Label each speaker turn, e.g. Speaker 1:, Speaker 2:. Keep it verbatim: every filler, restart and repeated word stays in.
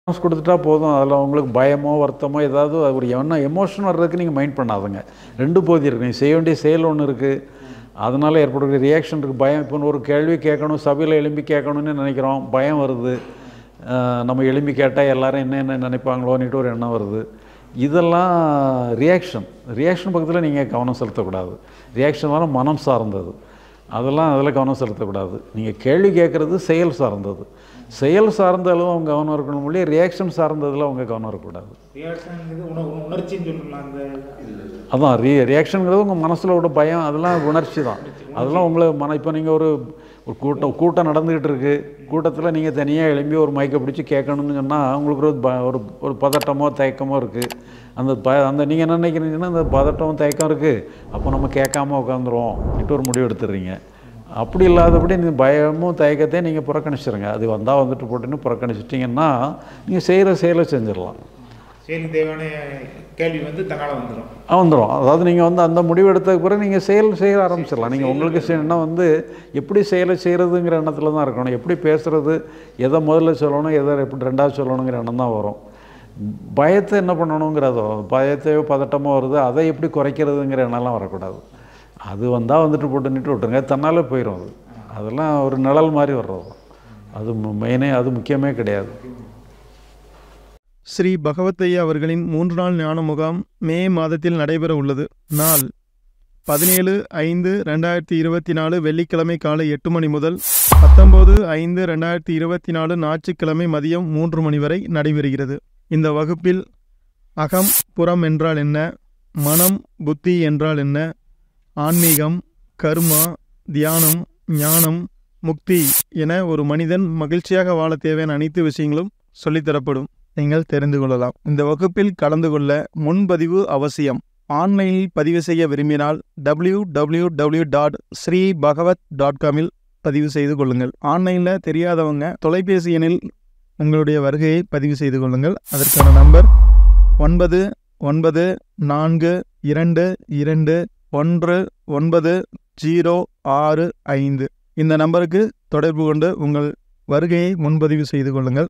Speaker 1: Response கொடுத்துட்டா போதும். அதில் உங்களுக்கு பயமோ வருத்தமோ ஏதாவது ஒரு என்ன எமோஷன் வர்றதுக்கு நீங்கள் மைண்ட் பண்ணாதுங்க. ரெண்டு பகுதி இருக்குது. நீங்கள் செய்ய வேண்டிய செயல் ஒன்று இருக்குது, அதனால் ஏற்படக்கூடிய ரியாக்ஷன் இருக்குது. பயம் இப்போ ஒரு கேள்வி கேட்கணும், சபையில் எழும்பி கேட்கணும்னு நினைக்கிறோம், பயம் வருது. நம்ம எழும்பி கேட்டால் எல்லோரும் என்ன என்ன நினைப்பாங்களோன்னுட்டு ஒரு எண்ணம் வருது. இதெல்லாம் ரியாக்ஷன். ரியாக்ஷன் பக்கத்தில் நீங்கள் கவனம் செலுத்தக்கூடாது. ரியாக்ஷன் வர மனம் சார்ந்தது, அதெல்லாம் அதில் கவனம் செலுத்தக்கூடாது. நீங்கள் கேள்வி கேட்குறது செயல் சார்ந்தது. செயல் சார்ந்தளவு அவங்க கவனம் இருக்கணும் இல்லையா, ரியாக்ஷன் சார்ந்ததில் அவங்க கவனம் இருக்கக்கூடாது. அதான் ரி ரியாக்ஷனுங்கிறது உங்கள் மனசில் ஒரு பயம், அதெல்லாம் உணர்ச்சி தான். அதெல்லாம் உங்களை மன இப்போ நீங்கள் ஒரு ஒரு கூட்டம் கூட்டம் நடந்துக்கிட்டு இருக்குது, கூட்டத்தில் நீங்கள் தனியாக எழும்பி ஒரு மைக்கை பிடிச்சி கேட்கணும்னு சொன்னால் உங்களுக்கு ஒரு ப ஒரு ஒரு பதட்டமோ தயக்கமோ இருக்குது. அந்த ப அந்த நீங்கள் என்ன நினைக்கிறீங்கன்னா அந்த பதட்டம் தயக்கம் இருக்குது, அப்போ நம்ம கேட்காம உட்காந்துருவோம் இட்டு ஒரு முடிவு எடுத்துடுறீங்க. அப்படி இல்லாதபடி இந்த பயமும் தயக்கத்தையும் நீங்கள் புறக்கணிச்சிருங்க. அது வந்தால் வந்துட்டு போட்டுன்னு புறக்கணிச்சிட்டிங்கன்னா நீங்கள் செய்கிற செயலை செஞ்சிடலாம்.
Speaker 2: செயலுக்கு தேவையான கேள்வி வந்து தன்னால் வந்துடும்
Speaker 1: வந்துடும் அதாவது நீங்கள் வந்து அந்த முடிவு எடுத்ததுக்கு பிறகு நீங்கள் செயல் செய்ய ஆரம்பிச்சிடலாம். நீங்கள் உங்களுக்கு செய்யணும்னா வந்து எப்படி செயலை செய்கிறதுங்கிற எண்ணத்தில் தான் இருக்கணும். எப்படி பேசுகிறது, எதை முதல்ல சொல்லணும், எதை எப்படி ரெண்டாவது சொல்லணுங்கிற எண்ணம் தான் வரும். பயத்தை என்ன பண்ணணுங்கிறதோ, பயத்தையோ பதட்டமோ வருது, அதை எப்படி குறைக்கிறதுங்கிற எண்ணம்லாம் வரக்கூடாது. அது வந்தால் வந்துட்டு போட்டுன்னுட்டு விட்டுருங்க, தன்னால் போயிடும். அது அதெல்லாம் ஒரு நிழல் மாதிரி வர்றது, அது மெயினே, அது முக்கியமே கிடையாது.
Speaker 3: ஸ்ரீ பகவத்தையா அவர்களின் மூன்று நாள் ஞான முகாம் மே மாதத்தில் நடைபெற உள்ளது. நாள் பதினேழு ஐந்து ரெண்டாயிரத்தி இருபத்தி நாலு வெள்ளிக்கிழமை காலை எட்டு மணி முதல் பத்தொம்போது ஐந்து ரெண்டாயிரத்தி இருபத்தி நாலு ஞாயிற்றுக்கிழமை மதியம் மூன்று மணி வரை நடைபெறுகிறது. இந்த வகுப்பில் அகம் புறம் என்றால் என்ன, மனம் புத்தி என்றால் என்ன, ஆன்மீகம், கர்மா, தியானம், ஞானம், முக்தி என ஒரு மனிதன் மகிழ்ச்சியாக வாழ தேவையான அனைத்து விஷயங்களும் சொல்லித்தரப்படும். நீங்கள் தெரிந்து கொள்ளலாம். இந்த வகுப்பில் கலந்து கொள்ள முன்பதிவு அவசியம். ஆன்லைனில் பதிவு செய்ய விரும்பினால் W W W dot Sri Bhagavat dot காமில் பதிவு செய்து கொள்ளுங்கள். ஆன்லைனில் தெரியாதவங்க தொலைபேசி எண்ணில் உங்களுடைய வருகையை பதிவு செய்து கொள்ளுங்கள். அதற்கான நம்பர் ஒன்பது ஒன்பது நான்கு இரண்டு இரண்டு ஒன்று ஒன்பது ஜீரோ ஆறு ஐந்து. இந்த நம்பருக்கு தொடர்பு கொண்டு உங்கள் வருகையை முன்பதிவு செய்து கொள்ளுங்கள்.